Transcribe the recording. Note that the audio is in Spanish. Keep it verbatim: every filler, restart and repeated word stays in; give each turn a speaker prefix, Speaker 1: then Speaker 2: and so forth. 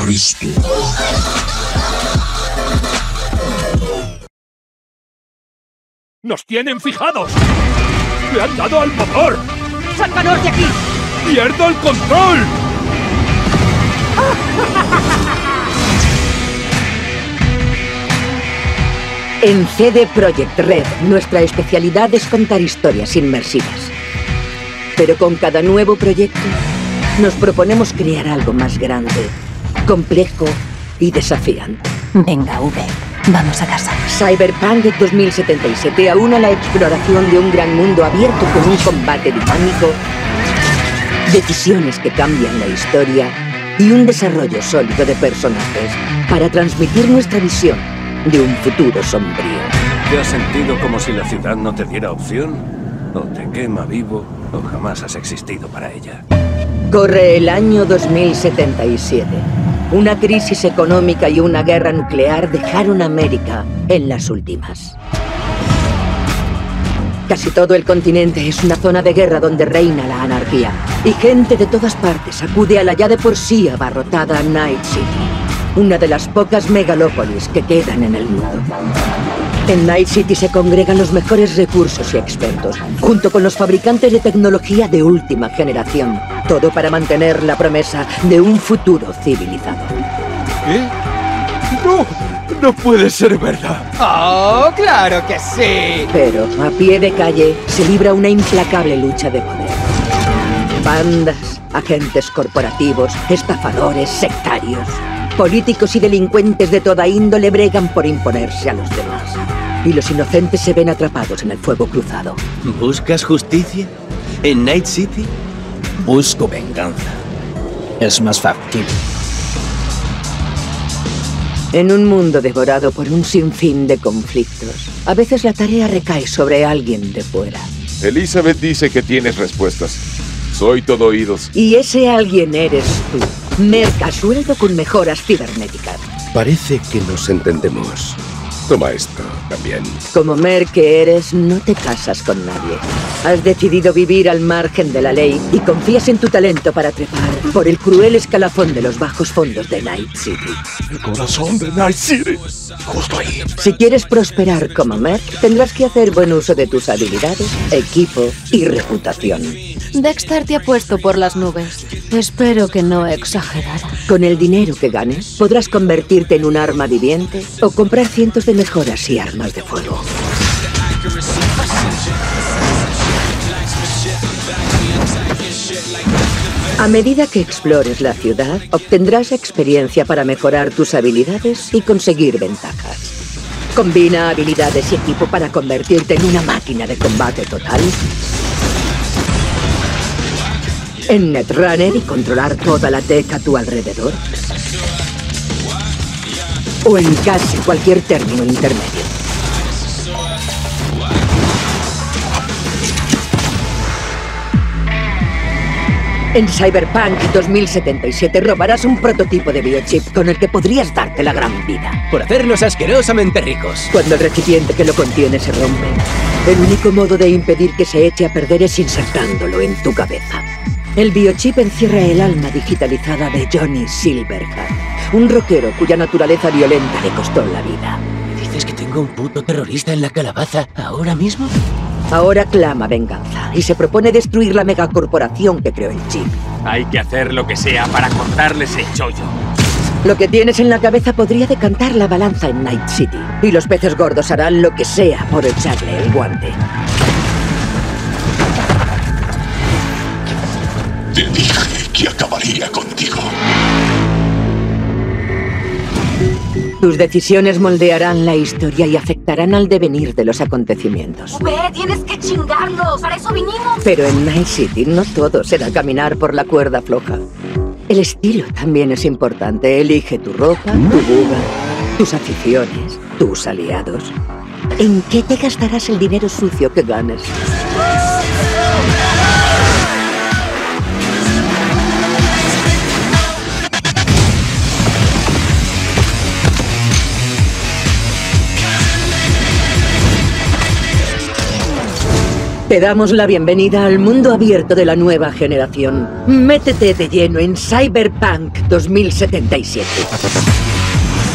Speaker 1: esto.
Speaker 2: ¡Nos tienen fijados! ¡Le han dado al motor!
Speaker 3: ¡Sácanos de aquí!
Speaker 2: ¡Pierdo el control!
Speaker 3: En C D Projekt Red, nuestra especialidad es contar historias inmersivas. Pero con cada nuevo proyecto, nos proponemos crear algo más grande, complejo y desafiante.
Speaker 4: Venga, V, vamos a casa.
Speaker 3: Cyberpunk dos mil setenta y siete aúna la exploración de un gran mundo abierto con un combate dinámico, decisiones que cambian la historia y un desarrollo sólido de personajes para transmitir nuestra visión de un futuro sombrío.
Speaker 5: ¿Te has sentido como si la ciudad no te diera opción? O te quema vivo, o jamás has existido para ella.
Speaker 3: Corre el año dos mil setenta y siete. Una crisis económica y una guerra nuclear dejaron a América en las últimas. Casi todo el continente es una zona de guerra donde reina la anarquía. Y gente de todas partes acude a la ya de por sí abarrotada Night City, una de las pocas megalópolis que quedan en el mundo. En Night City se congregan los mejores recursos y expertos, junto con los fabricantes de tecnología de última generación. Todo para mantener la promesa de un futuro civilizado.
Speaker 2: ¿Qué? ¡No! ¡No puede ser verdad!
Speaker 6: ¡Oh, claro que sí!
Speaker 3: Pero a pie de calle se libra una implacable lucha de poder. Bandas, agentes corporativos, estafadores, sectarios, políticos y delincuentes de toda índole bregan por imponerse a los demás. Y los inocentes se ven atrapados en el fuego cruzado.
Speaker 7: ¿Buscas justicia? ¿En Night City?
Speaker 8: Busco venganza. Es más factible.
Speaker 3: En un mundo devorado por un sinfín de conflictos, a veces la tarea recae sobre alguien de fuera.
Speaker 9: Elizabeth dice que tienes respuestas. Soy todo oídos.
Speaker 3: Y ese alguien eres tú. Merc a sueldo con mejoras cibernéticas.
Speaker 1: Parece que nos entendemos. Toma esto también.
Speaker 3: Como Merc que eres, no te casas con nadie. Has decidido vivir al margen de la ley y confías en tu talento para trepar por el cruel escalafón de los bajos fondos de Night City.
Speaker 2: El corazón de Night City. Justo ahí.
Speaker 3: Si quieres prosperar como Merc, tendrás que hacer buen uso de tus habilidades, equipo y reputación.
Speaker 4: Dexter te ha puesto por las nubes. Espero que no exagerara.
Speaker 3: Con el dinero que ganes, podrás convertirte en un arma viviente o comprar cientos de mejoras y armas de fuego. A medida que explores la ciudad, obtendrás experiencia para mejorar tus habilidades y conseguir ventajas. Combina habilidades y equipo para convertirte en una máquina de combate total. En Netrunner y controlar toda la tech a tu alrededor. O en casi cualquier término intermedio. En Cyberpunk dos mil setenta y siete robarás un prototipo de biochip con el que podrías darte la gran vida.
Speaker 7: Por hacernos asquerosamente ricos.
Speaker 3: Cuando el recipiente que lo contiene se rompe, el único modo de impedir que se eche a perder es insertándolo en tu cabeza. El biochip encierra el alma digitalizada de Johnny Silverhand, un rockero cuya naturaleza violenta le costó la vida.
Speaker 7: ¿Dices que tengo un puto terrorista en la calabaza ahora mismo?
Speaker 3: Ahora clama venganza y se propone destruir la megacorporación que creó el chip.
Speaker 2: Hay que hacer lo que sea para cortarles el chollo.
Speaker 3: Lo que tienes en la cabeza podría decantar la balanza en Night City, y los peces gordos harán lo que sea por echarle el guante.
Speaker 1: Te dije que acabaría contigo.
Speaker 3: Tus decisiones moldearán la historia y afectarán al devenir de los acontecimientos.
Speaker 4: ¡Ve, tienes que chingarlos! ¡Para eso vinimos!
Speaker 3: Pero en Night City no todo será caminar por la cuerda floja. El estilo también es importante. Elige tu ropa, tu buga, tus aficiones, tus aliados. ¿En qué te gastarás el dinero sucio que ganes? Te damos la bienvenida al mundo abierto de la nueva generación. Métete de lleno en Cyberpunk dos mil setenta y siete.